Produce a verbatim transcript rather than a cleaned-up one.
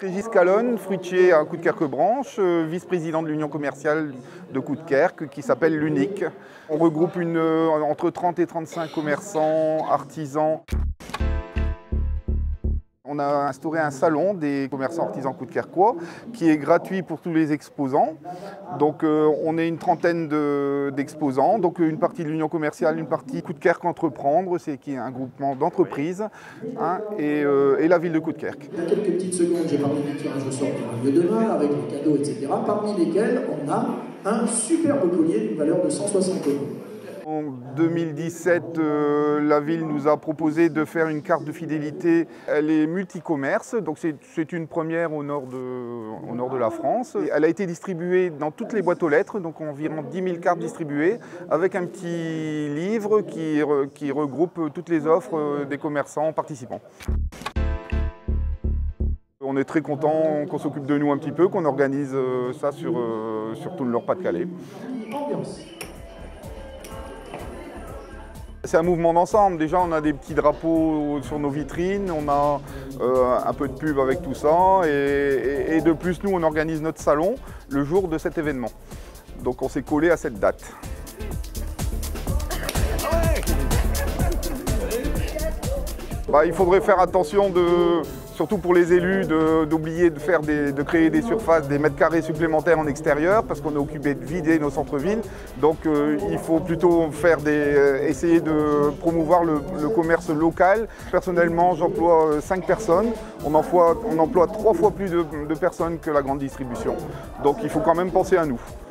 Régis Calonne, fruitier à Coudekerque-Branche, vice-président de l'Union commerciale de Coudekerque, qui s'appelle l'Unique. On regroupe une, entre trente et trente-cinq commerçants, artisans. On a instauré un salon des commerçants artisans coudekerquois qui est gratuit pour tous les exposants. Donc euh, on est une trentaine d'exposants, donc une partie de l'Union commerciale, une partie Coudekerque Entreprendre, c'est qui est un groupement d'entreprises, hein, et, euh, et la ville de Coudekerque. Il y a quelques petites secondes, j'ai parlé du tirage au sort qui aura lieu demain avec les cadeaux, et cetera. Parmi lesquels on a un superbe collier d'une valeur de cent soixante euros. En deux mille dix-sept, euh, la ville nous a proposé de faire une carte de fidélité. Elle est multicommerce, donc c'est une première au nord, de, au nord de la France. Elle a été distribuée dans toutes les boîtes aux lettres, donc environ dix mille cartes distribuées, avec un petit livre qui, qui regroupe toutes les offres des commerçants participants. On est très content qu'on s'occupe de nous un petit peu, qu'on organise ça sur, sur tout le Nord-Pas-de-Calais. C'est un mouvement d'ensemble. Déjà, on a des petits drapeaux sur nos vitrines, on a euh, un peu de pub avec tout ça. Et, et, et de plus, nous, on organise notre salon le jour de cet événement. Donc, on s'est collé à cette date. Bah, il faudrait faire attention, de, surtout pour les élus, d'oublier de, de, faire des, de créer des surfaces, des mètres carrés supplémentaires en extérieur, parce qu'on est occupé de vider nos centres-villes. Donc euh, il faut plutôt faire des, euh, essayer de promouvoir le, le commerce local. Personnellement, j'emploie cinq personnes. On emploie, on emploie trois fois plus de, de personnes que la grande distribution. Donc il faut quand même penser à nous.